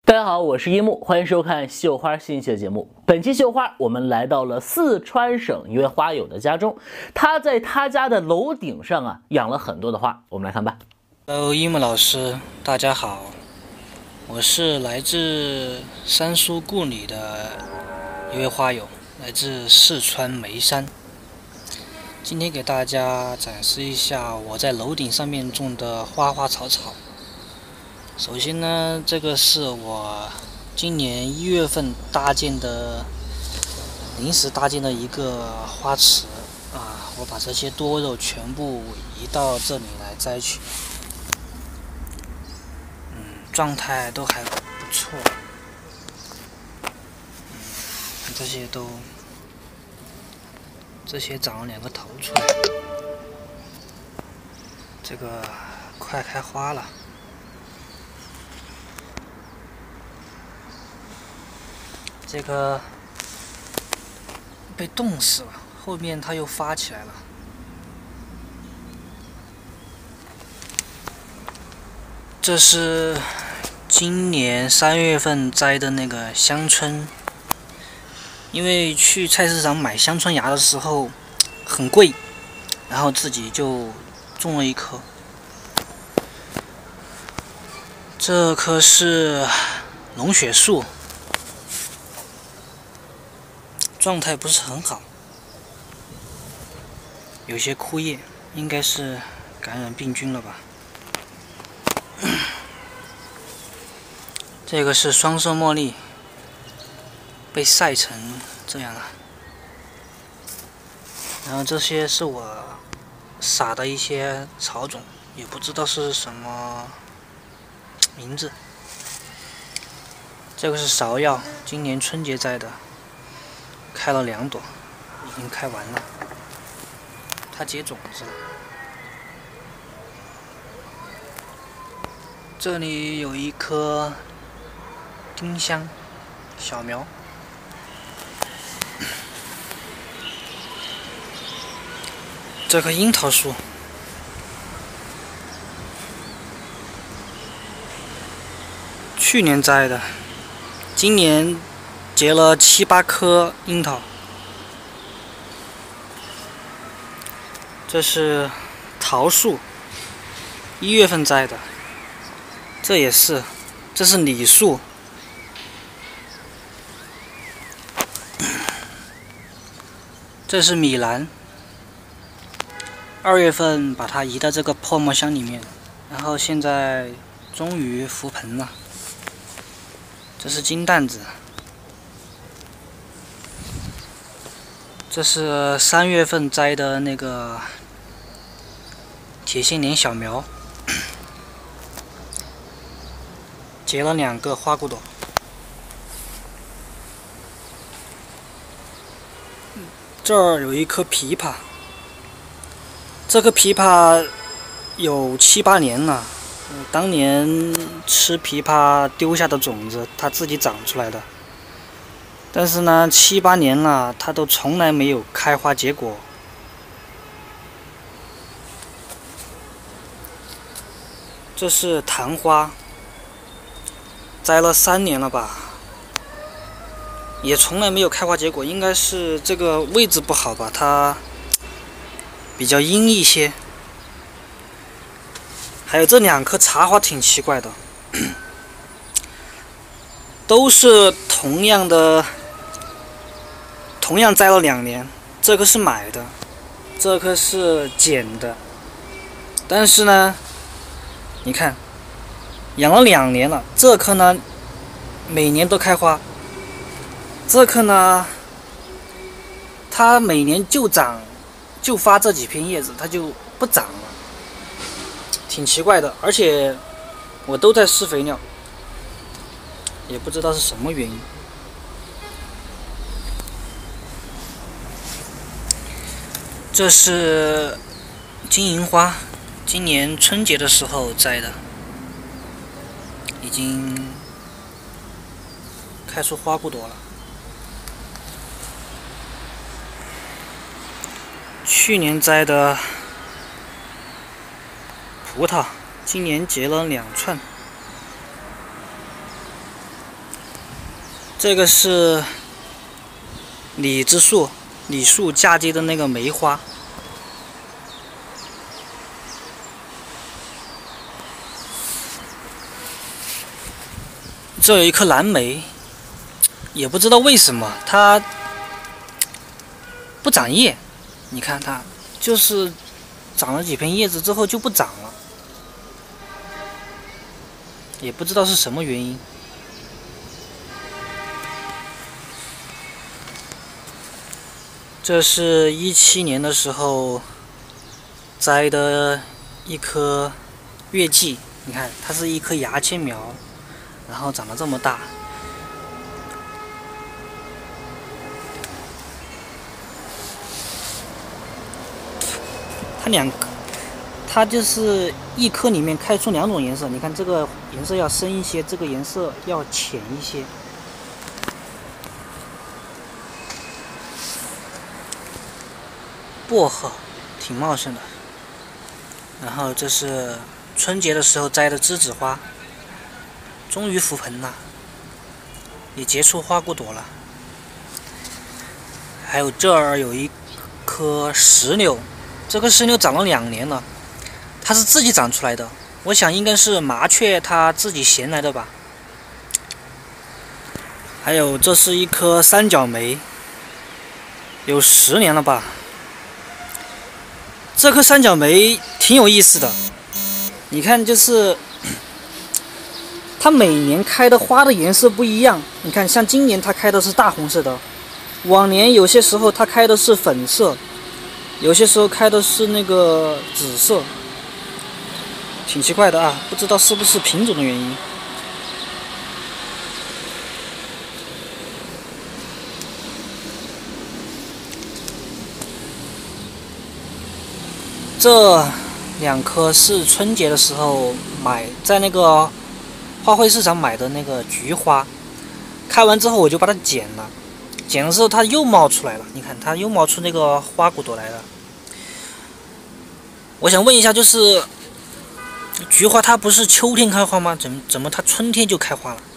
大家好，我是一木，欢迎收看绣花新一期的节目。本期绣花，我们来到了四川省一位花友的家中，他在他家的楼顶上养了很多的花，我们来看吧。 Hello， 一木老师，大家好，我是来自三叔故里的一位花友，来自四川眉山。今天给大家展示一下我在楼顶上面种的花花草草。首先呢，这个是我今年1月份临时搭建的一个花池我把这些多肉全部移到这里来摘取，状态都还不错，这些长了2个头出来，这个快开花了。这个被冻死了，后面它又发起来了。这是今年3月份摘的那个香椿，因为去菜市场买香椿芽的时候很贵，然后自己就种了一棵。这棵是龙血树。状态不是很好，有些枯叶，应该是感染病菌了吧。这个是双色茉莉，被晒成这样了。然后这些是我撒的一些草种，也不知道是什么名字。这个是芍药，今年春节摘的。开了2朵，已经开完了。它结种子了。这里有一棵丁香小苗，这棵樱桃树，去年摘的，今年结了7、8颗樱桃。这是桃树，1月份摘的。这是李树。这是米兰，2月份把它移到这个破墨箱里面，然后现在终于覆盆了。这是金蛋子。这是3月份摘的那个铁线莲小苗，结了2个花骨朵。这儿有一棵枇杷，这棵枇杷有7、8年了，当年吃枇杷丢下的种子，它自己长出来的。但是呢，7、8年了，它都从来没有开花结果。这是昙花，摘了3年了吧，也从来没有开花结果，应该是这个位置不好吧，它比较阴一些。还有这2棵茶花挺奇怪的，都是同样摘了2年，这棵是买的，这棵是捡的。但是呢，你看，养了2年了，这棵呢每年都开花，这棵呢它每年就发这几片叶子，它就不长了，挺奇怪的。而且我都在施肥料，也不知道是什么原因。这是金银花，今年春节的时候摘的，已经开出花骨朵了。去年摘的葡萄，今年结了2串。 这个是李子树，李树嫁接的那个梅花。这有一棵蓝莓，也不知道为什么它不长叶。你看它就是长了几片叶子之后就不长了，也不知道是什么原因。这是17年的时候栽的一棵月季，你看它是一棵牙签苗，然后长得这么大。它就是一颗里面开出2种颜色，你看这个颜色要深一些，这个颜色要浅一些。薄荷挺茂盛的，然后这是春节的时候摘的栀子花，终于覆盆了，也结出花骨朵了。还有这儿有一棵石榴，这棵石榴长了2年了，它是自己长出来的，我想应该是麻雀它自己衔来的吧。还有这是一棵三角梅，有10年了吧。这棵三角梅挺有意思的，你看就是它每年开的花的颜色不一样。你看像今年它开的是大红色的，往年有些时候它开的是粉色，有些时候开的是那个紫色，挺奇怪的啊，不知道是不是品种的原因。这2棵是春节的时候在那个花卉市场买的那个菊花，开完之后我就把它剪了，剪了之后它又冒出来了，你看它又冒出那个花骨朵来了。我想问一下，就是菊花它不是秋天开花吗？怎么它春天就开花了？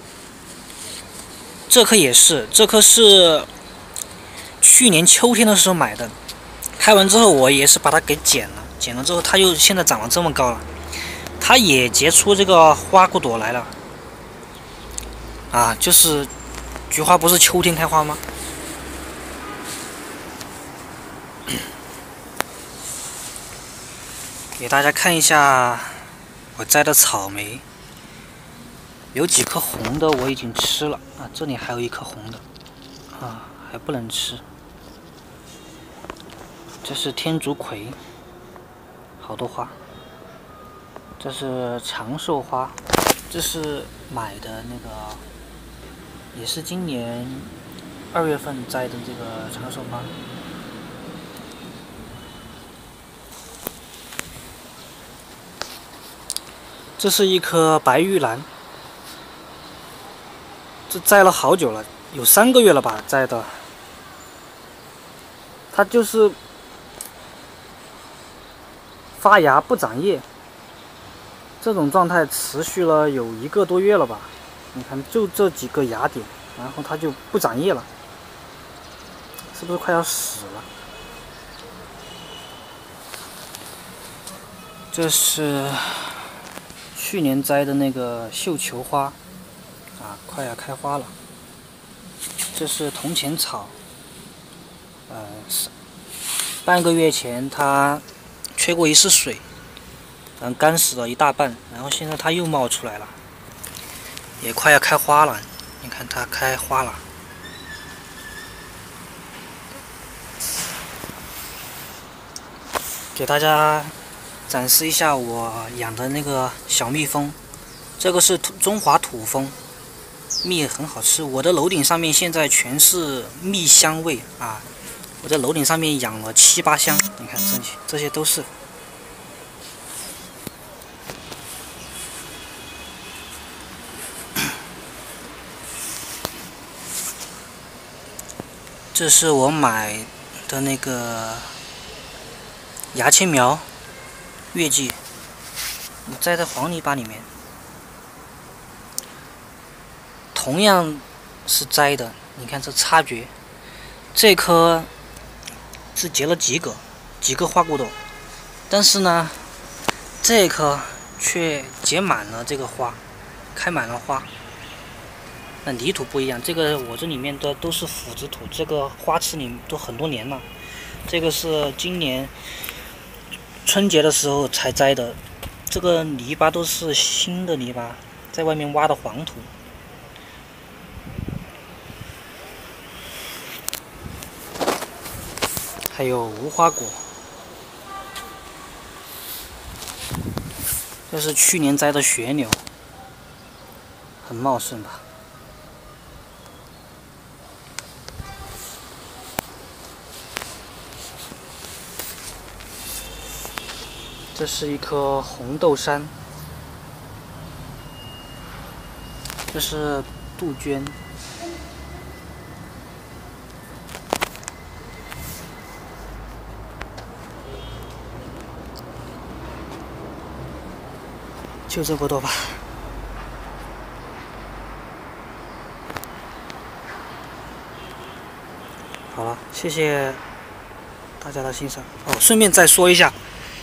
这棵也是，这棵是去年秋天的时候买的，开完之后我也是把它给剪了，剪了之后它又现在长了这么高了，它也结出这个花骨朵来了。啊，就是菊花不是秋天开花吗？给大家看一下我摘的草莓，有几颗红的我已经吃了啊，这里还有一颗红的啊，还不能吃。这是天竺葵，好多花。这是长寿花，这是买的那个，也是今年2月份摘的这个长寿花。这是一颗白玉兰，这摘了好久了，有3个月了吧摘的。它就是发芽不长叶，这种状态持续了有1个多月了吧。你看，就这几个芽点，然后它就不长叶了，是不是快要死了？这是去年摘的那个绣球花，啊，快要开花了。这是铜钱草，半个月前它缺过1次水，然后干死了一大半，然后现在它又冒出来了，也快要开花了。你看它开花了。给大家展示一下我养的那个小蜜蜂，这个是中华土蜂，蜜很好吃。我的楼顶上面现在全是蜜香味啊！我在楼顶上面养了7、8箱，你看这些都是。这是我买的那个牙签苗，月季，我栽在黄泥巴里面。同样是摘的，你看这差距，这棵是结了几个花骨朵，但是呢，这棵却结满了这个花，开满了花。那泥土不一样，这个我这里面的都是腐殖土，这个花池里都很多年了。这个是今年春节的时候才摘的，这个泥巴都是新的泥巴，在外面挖的黄土。还有无花果，这是去年摘的雪柳，很茂盛吧。这是一颗红豆杉，这是杜鹃，就这么多吧。好了，谢谢大家的欣赏。哦，顺便再说一下。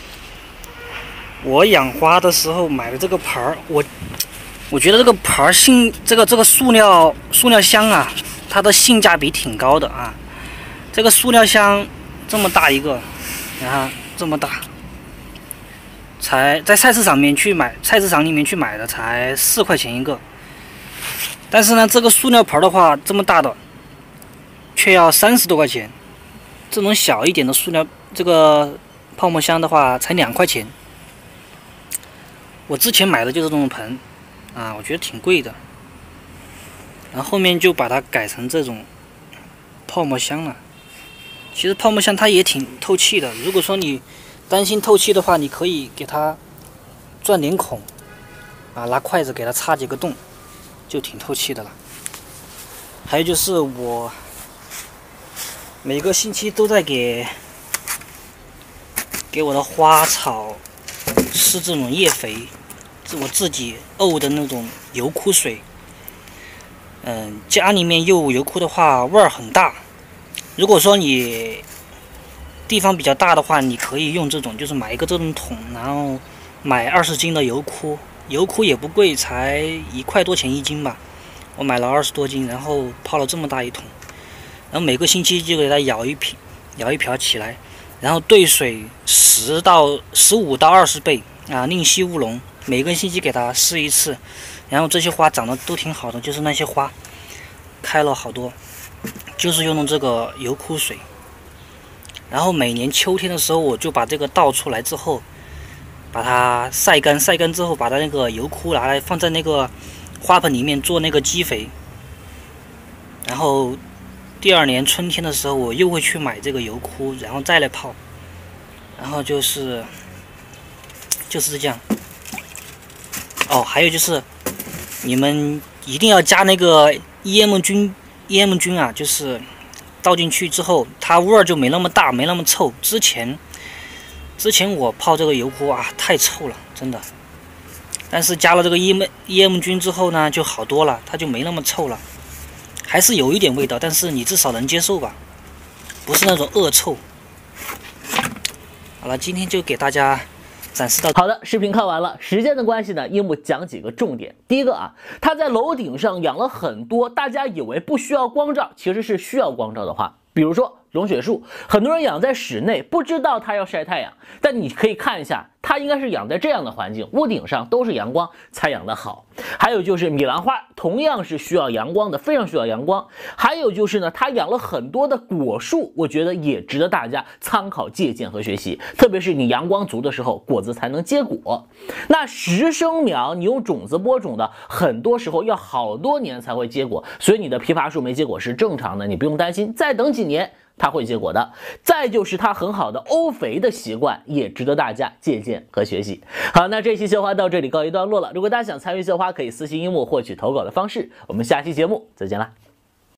我养花的时候买的这个盆儿，我觉得这个盆儿这个塑料箱啊，它的性价比挺高的啊。这个塑料箱这么大一个，然后这么大，才在菜市场里面去买的才4块钱一个。但是呢，这个塑料盆的话，这么大的却要30多块钱。这种小一点的塑料这个泡沫箱的话，才2块钱。我之前买的就是这种盆，啊，我觉得挺贵的。然后后面就把它改成这种泡沫箱了。其实泡沫箱它也挺透气的，如果说你担心透气的话，你可以给它钻点孔，啊，拿筷子给它插几个洞，就挺透气的了。还有就是我每个星期都在给我的花草施这种叶肥，是我自己沤的那种油枯水。家里面沤油枯的话味儿很大。如果说你地方比较大的话，你可以用这种，就是买一个这种桶，然后买20斤的油枯，油枯也不贵，才1块多钱1斤吧。我买了20多斤，然后泡了这么大一桶，然后每个星期就给它舀一瓢起来，然后兑水15到20倍啊，另吸乌龙，每个星期给它施一次，然后这些花长得都挺好的，就是那些花开了好多，就是用的这个油枯水。然后每年秋天的时候，我就把这个倒出来之后，把它晒干之后，把它那个油枯拿来放在那个花盆里面做那个基肥。然后第2年春天的时候，我又会去买这个油枯，然后再来泡。然后就是这样。哦，还有就是你们一定要加那个EM菌啊，就是倒进去之后，它味儿就没那么大，没那么臭。之前我泡这个油枯啊，太臭了，真的。但是加了这个EM菌之后呢，就好多了，它就没那么臭了，还是有一点味道，但是你至少能接受吧，不是那种恶臭。好了，今天就给大家展示到。 好的，视频看完了，时间的关系呢，樱木讲几个重点。第一个啊，他在楼顶上养了很多大家以为不需要光照，其实是需要光照的花，比如说龙血树，很多人养在室内，不知道它要晒太阳，但你可以看一下，它应该是养在这样的环境，屋顶上都是阳光才养得好。还有就是米兰花，同样是需要阳光的，非常需要阳光。还有就是呢，它养了很多的果树，我觉得也值得大家参考借鉴和学习，特别是你阳光足的时候，果子才能结果。那实生苗你用种子播种的，很多时候要好多年才会结果，所以你的枇杷树没结果是正常的，你不用担心，再等几年它会结果的。再就是它很好的沤肥的习惯，也值得大家借鉴和学习。好，那这期绣花到这里告一段落了。如果大家想参与绣花，可以私信樱木获取投稿的方式。我们下期节目再见啦。